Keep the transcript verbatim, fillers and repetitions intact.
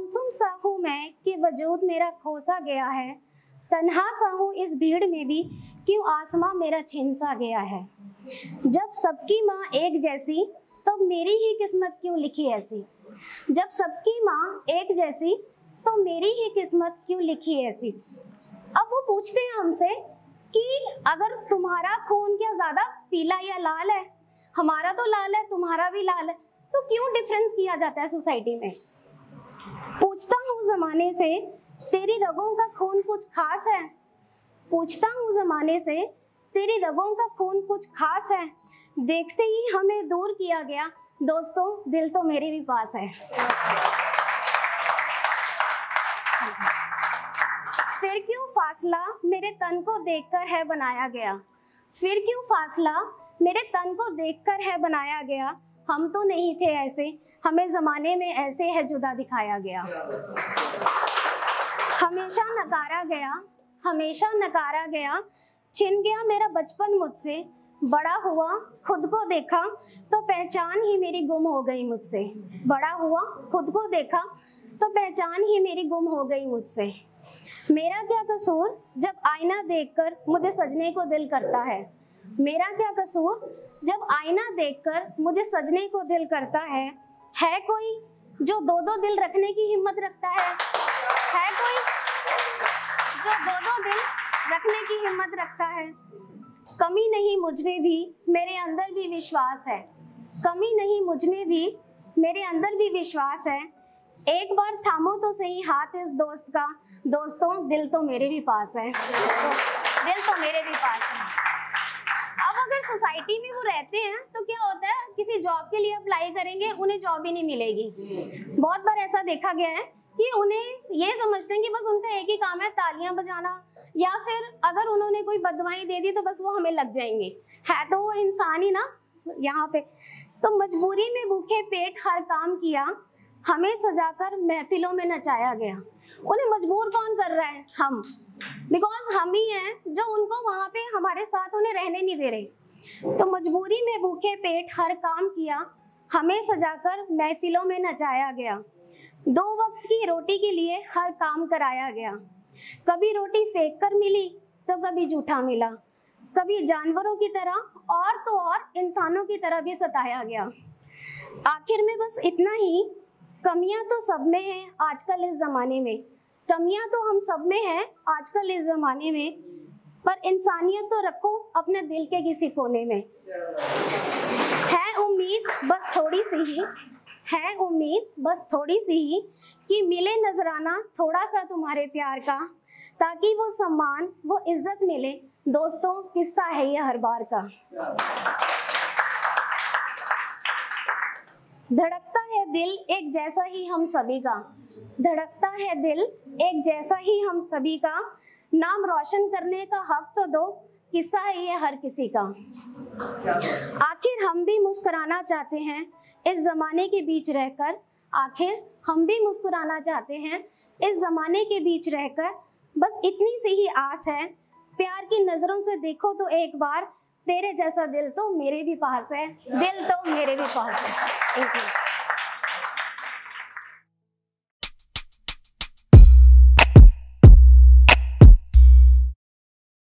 गुमसुम सा हूँ मैं कि वजूद मेरा खोसा गया है, तन्हा सा हूँ इस भीड़ में भी क्यों आसमां मेरा छिन सा गया है। जब सबकी माँ एक जैसी तो मेरी ही किस्मत क्यों लिखी ऐसी, जब सबकी माँ एक जैसी तो मेरी ही किस्मत क्यों लिखी ऐसी। अब वो पूछते हैं हमसे कि अगर तुम्हारा खून क्या ज्यादा पीला या लाल है, हमारा तो लाल है तुम्हारा भी लाल है, तो क्यों डिफरेंस किया जाता है सोसाइटी में। पूछता हूँ जमाने से तेरी रगों का खून कुछ खास है, पूछता हूँ जमाने से तेरी रगों का खून कुछ खास है, देखते ही हमें दूर किया गया दोस्तों दिल तो मेरे भी पास है। फिर क्यों फासला मेरे तन को देखकर है बनाया गया, फिर क्यों फासला मेरे तन को देखकर है बनाया गया, हम तो नहीं थे ऐसे हमें जमाने में ऐसे है जुदा दिखाया गया। हमेशा नकारा गया हमेशा नकारा गया, छिन गया मेरा बचपन मुझसे, बड़ा हुआ खुद को देखा तो पहचान ही मेरी गुम हो गई मुझसे, बड़ा हुआ खुद को देखा तो पहचान ही मेरी गुम हो गई मुझसे। मेरा क्या कसूर जब आईना देखकर मुझे सजने को दिल करता है, मेरा क्या कसूर जब आईना देखकर मुझे सजने को दिल करता है। है कोई जो दो दो दिल रखने की हिम्मत रखता है, है कोई जो दो दो दिल रखने की हिम्मत रखता है। कमी नहीं मुझ में भी मेरे अंदर भी विश्वास है, कमी नहीं मुझ में भी मेरे अंदर भी विश्वास है। एक बार थामो तो सही हाथ इस दोस्त का, दोस्तों दिल तो मेरे भी पास है, दिल तो मेरे भी पास है। अब अगर सोसाइटी में वो रहते हैं तो क्या होता है, किसी जॉब के लिए अप्लाई करेंगे उन्हें जॉब ही नहीं मिलेगी। बहुत बार ऐसा देखा गया है कि उन्हें ये समझते हैं कि बस उनका एक ही काम है तालियां बजाना, या फिर अगर उन्होंने कोई बदवाई दे दी तो बस वो हमें लग जाएंगे। है तो वो इंसान ही ना यहाँ पे। तो मजबूरी में भूखे पेट हर काम किया, हमें सजाकर महफिलों में नचाया गया। उन्हें मजबूर कौन कर रहा है, हम, बिकॉज हम ही हैं जो उनको वहाँ पे हमारे साथ उन्हें रहने नहीं दे रहे। तो मजबूरी में भूखे पेट हर काम किया, हमें सजाकर महफिलों में नचाया गया। दो वक्त की रोटी के लिए हर काम कराया गया, कभी रोटी फेंक कर मिली तो कभी जूठा मिला, कभी जानवरों की तरह और तो और इंसानों की तरह भी सताया गया। आखिर में बस इतना ही, कमियां तो सब में हैं आजकल इस ज़माने में, कमियां तो हम सब में हैं आजकल इस ज़माने में, पर इंसानियत तो रखो अपने दिल के किसी कोने में। है उम्मीद बस थोड़ी सी ही, है उम्मीद बस थोड़ी सी ही कि मिले नजराना थोड़ा सा तुम्हारे प्यार का, ताकि वो सम्मान वो इज्जत मिले दोस्तों किस्सा है ये हर बार का। धड़कता है दिल एक जैसा ही हम सभी का, धड़कता है दिल एक जैसा ही हम सभी का, नाम रोशन करने का हक तो दो किस्सा है ये हर किसी का। आखिर हम भी मुस्कुराना चाहते हैं इस जमाने के बीच रहकर, आखिर हम भी मुस्कुराना चाहते हैं इस जमाने के बीच रहकर, बस इतनी सी ही आस है प्यार की नजरों से देखो तो एक बार, तेरे जैसा दिल तो मेरे भी पास है, दिल तो मेरे भी पास है। Thank you.